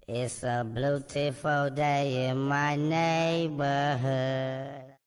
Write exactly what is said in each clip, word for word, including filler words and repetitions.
It's a beautiful day in my neighborhood.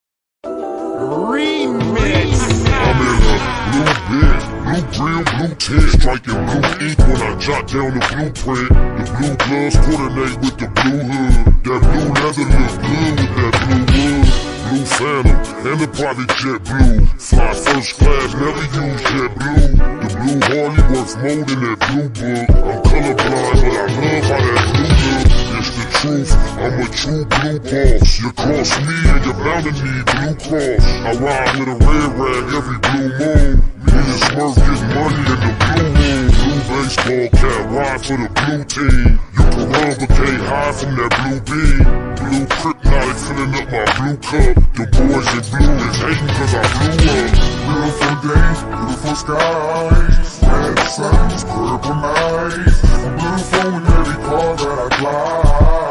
Remix! I'm in a blue bed, blue grill, blue tent, striking blue ink when I jot down the blueprint. The blue gloves coordinate with the blue hood. That blue leather look good with that blue wood. Blue Phantom and the private jet blue. Fly first class, never use jet blue. The blue Harley worth more than that blue book. I'm colorblind, but I love how that blue look. It's the truth, I'm a true blue boss. You cross me and you're bound to need blue cross. I ride with a red rag every blue moon. Me and Smurf get money in the blue moon. Blue baseball cap, ride for the blue team. You can run but can't hide from that blue beam. Blue kryptonite filling up my blue cup. The boys in blue is hating cause I blew up. Beautiful day, beautiful skies, red suns, purple nights. I'm beautiful in every car that I drive.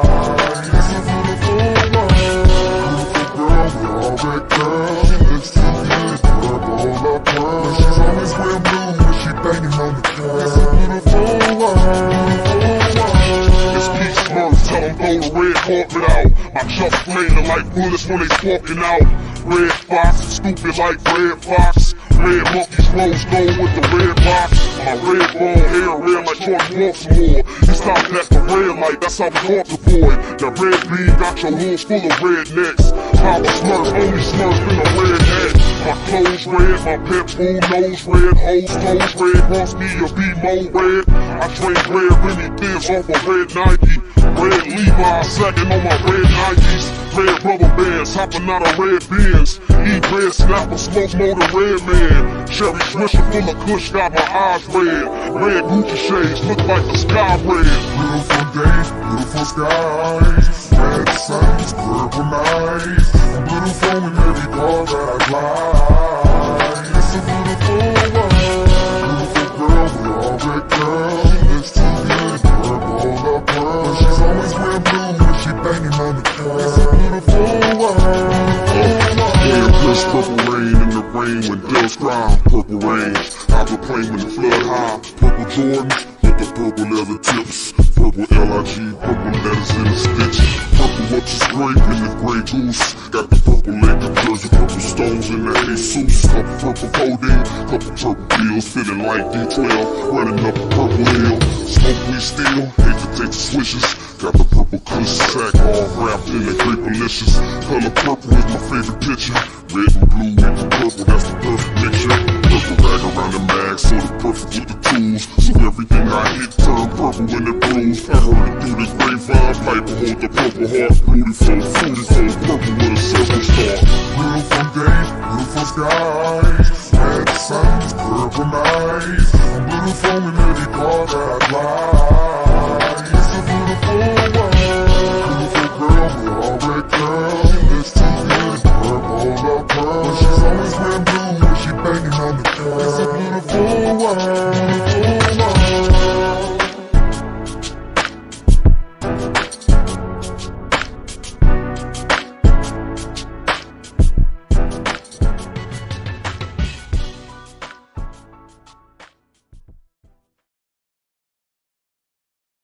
It's a beautiful world, beautiful girl with all red curls. She looks too good, purple up pearl. She's always wearing blue when she banging on the curb. It's a beautiful world, beautiful world. It's Pete Smurf, tell them throw the red carpet out. My chucks flaming like bullets when they sparking out. Red Fox, stupid like Red Fox. Red monkeys rose gold with the red box. My red ball hair red like Jordan Baltimore. He stopped at the red light, that's how we caught the boy. That red bean got your hooves full of rednecks. Papa Smurf, only Smurf in a red hat. My clothes red, my pet food nose red, hoes toes red, wants me a B-Mo red. I drink red Rennie Thins off a red Nike. Red Levi's sagging on my red Nikes. Red rubber bands, hopping out of red Benz. Eat red snapper, smoke more than red man. Cherry Swisher full of kush, got my eyes red. Red Gucci shades, look like the sky red. Beautiful days, beautiful skies, red suns, purple nights. I'm beautiful in every car that I drive. It's a beautiful world, beautiful girl with all red curls. She looks too good, purple up pearl. She's always wearing blue when she banging on the curb. It's a beautiful world. Clear plus purple rain in the rain when bills cry. Purple range, hydroplane when the flood high. Purple Jordans with the purple leather tips. Purple L I G, purple letters in the stitch. Purple Watches grape in the gray goose. Got the purple Laker jersey, purple stones in the Jesus. Couple purple codeine, couple purple pills fitting like D twelve. Running up a purple hill, smoke we still, hate to take the swishes. Got the purple kush sack all wrapped in the grape delicious. Color purple is my favorite picture. Red and blue with the purple, that's the perfect mixture. Purple rag around the mag, so the perfect with the tools. So everything I hit turn purple when it brews. I heard it through this grapevine pipe, hold the purple heart. Beautiful, fruity, purple with a silver star. Beautiful days, beautiful skies, red suns, purple nights.